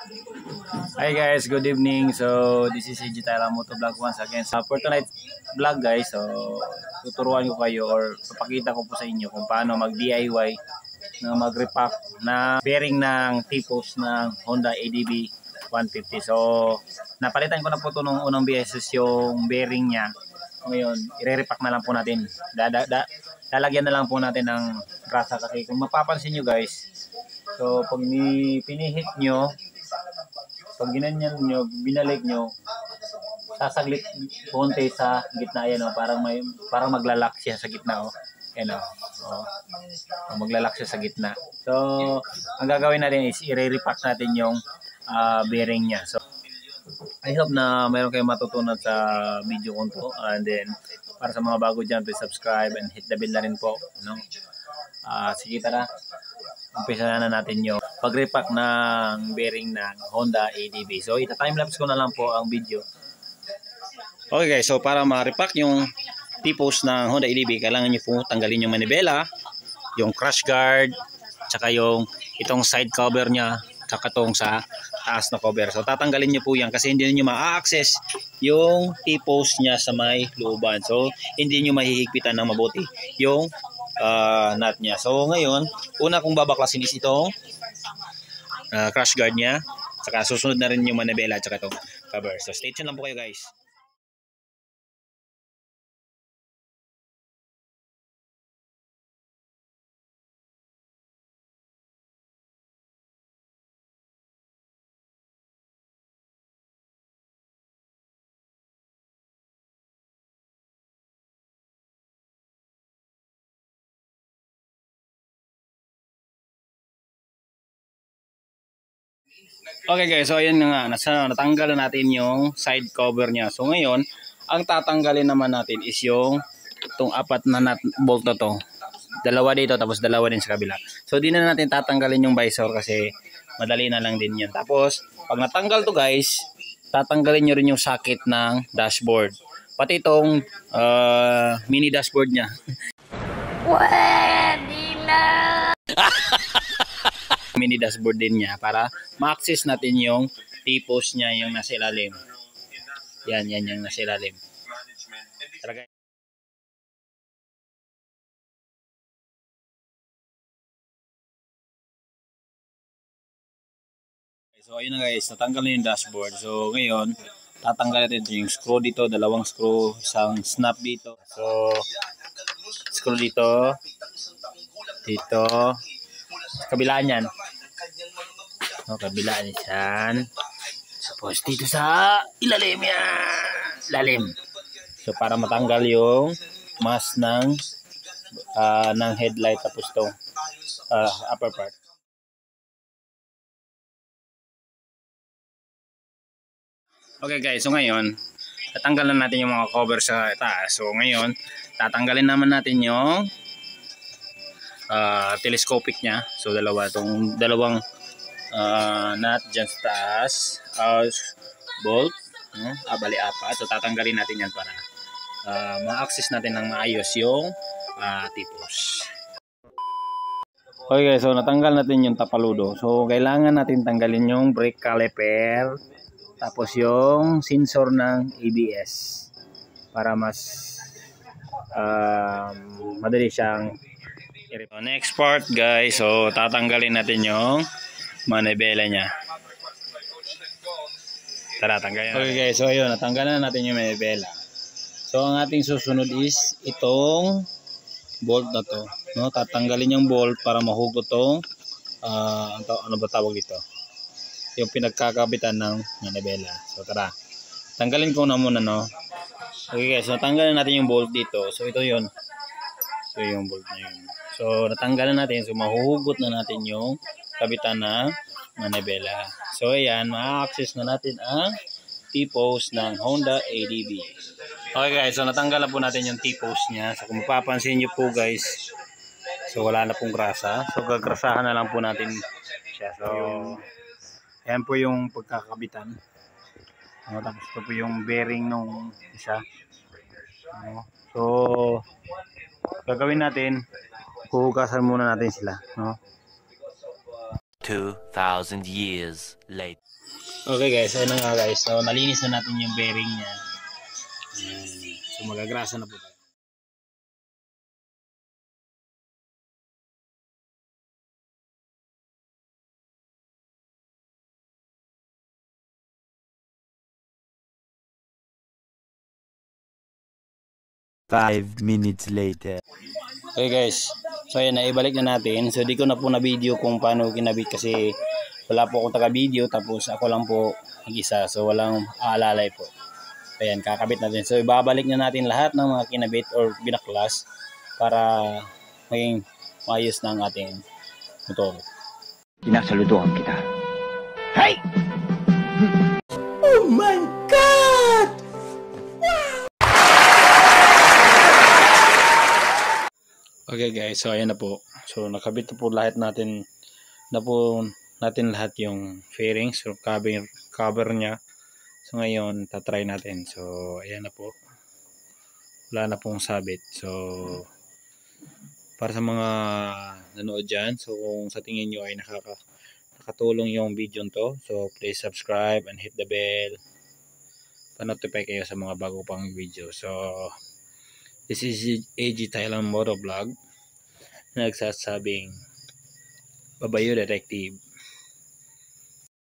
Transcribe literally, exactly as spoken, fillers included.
Hi guys, good evening. So this is Eji Tyler Moto Vlog once again. So for tonight's vlog guys, so tuturuan ko kayo or papakita ko po sa inyo kung paano mag D I Y na mag-repack na bearing ng T-post ng Honda A D B one fifty. So napalitan ko na po ito nung unang beses yung bearing niya. Ngayon, i-repack na lang po natin. Dada, da, lalagyan na lang po natin ng grasa kasi kung mapapansin nyo guys, so pag pinihit nyo, pag ginanyan nyo, binalik nyo, sasaglit konti sa gitna yan, oh, parang may parang maglalak siya sa gitna, oh. Yan, oh. Oh. Maglalak siya sa gitna. So, ang gagawin natin is i-repack natin yung uh, bearing niya. So, I hope na mayroon kayong matutunan sa video ko to. And then, para sa mga bago dyan, please subscribe and hit the bell na rin po. No? Uh, sige, tara. Umpisa na natin yung pag-repack ng bearing ng Honda A D B. So, ita-timelapse ko na lang po ang video. Okay guys, so para ma-repack yung T-post ng Honda A D B, kailangan nyo po tanggalin yung manibela, yung crash guard, tsaka yung itong side cover nya, tsaka itong sa taas na cover. So, tatanggalin nyo po yan kasi hindi nyo ma-access yung T-post nya sa may looban. So, hindi nyo mahihigpitan ng mabuti yung Uh, nut niya. So ngayon, una kong babaklasin is itong uh, crash guard niya. Saka susunod na rin yung manibela at saka itong cover. So stay tuned lang po kayo guys. Okay guys, so ayan nga, nasa, natanggal na natin yung side cover niya. So ngayon, ang tatanggalin naman natin is yung itong apat na nut bolt na to. Dalawa dito tapos dalawa din sa kabila. So di na natin tatanggalin yung visor kasi madali na lang din yan. Tapos pag natanggal to guys, tatanggalin nyo rin yung socket ng dashboard. Pati itong uh, mini dashboard niya. Pwede na! Mini dashboard din niya para ma-access natin yung T-post niya yung nasa ilalim. Yan, yan yung nasa ilalim. Talaga. So ayun na guys, natanggal na yung dashboard. So ngayon, tatanggal natin yung screw dito, dalawang screw, isang snap dito. So screw dito, dito, kabila niyan. So, kabila niyan. Tapos dito sa ilalim yan. Lalim. So para matanggal yung mask ng uh, ng headlight tapos tong uh, upper part. Okay guys, so ngayon tatanggal na natin yung mga cover sa taas. So ngayon tatanggalin naman natin yung uh, telescopic nya. So dalawa tong dalawang uh, nut dyan sa taas, uh, bolt, no? Abali apat. So tatanggalin natin yan para uh, ma-access natin ng maayos yung uh, T-post. Okay guys, so natanggal natin yung tapaludo. So kailangan natin tanggalin yung brake caliper, tapos yung sensor ng A B S para mas uh, madali siyang i-repair. Next part guys, so tatanggalin natin yung manibela niya. Tara, tanggalin natin. Okay guys, so ayun, natanggalan na natin yung manibela. So ang ating susunod is itong bolt na to, no? Tatanggalin yung bolt para mahugot tong uh, ano ba tawag dito? Yung pinagkakabitan ng manibela. So tara, tanggalin ko na muna, no? Okay guys, so natanggalan natin yung bolt dito. So ito yun. So yung bolt na yun. So natanggalan natin, so mahuhugot na natin yung kabitan ng manibela. So ayan, ma-access na natin ang T-post ng Honda A D B. Okay guys, so natanggal na po natin yung T-post niya. So kung mapapansin nyo po guys, so wala na pong grasa. So gagrasahan na lang po natin siya. So ayan po yung pagkakabitan. No, tapos ito po yung bearing nung isa. No, so gagawin natin, huhugasan muna natin sila. No? two thousand years later. Okay guys, ayun na nga guys. So nalinis na natin yung bearing niya. Ayan. So magagrasa na po tayo. Five minutes later. Okay guys, so ayan, naibalik na natin. So di ko na po na video kung paano kinabit kasi wala po akong taga-video, tapos ako lang po mag-isa. So walang aalalay po. Ayan, kakabit natin. So ibabalik na natin lahat ng mga kinabit or binaklas para maging maayos na ang ating motor. Sinasaludohan kita. Hey! Oh my God! Okay guys, so ayan na po. So nakabit na po lahat natin na po natin lahat yung fairings, so cover, cover niya. So ngayon, tatry natin. So ayan na po. Wala na pong sabit. So para sa mga nanood dyan, so kung sa tingin nyo ay nakaka, nakatulong yung video to, so please subscribe and hit the bell. Pa-notify kayo sa mga bago pang video. So this is A G Thailand Motovlog na nagsasabing Babayo Detective.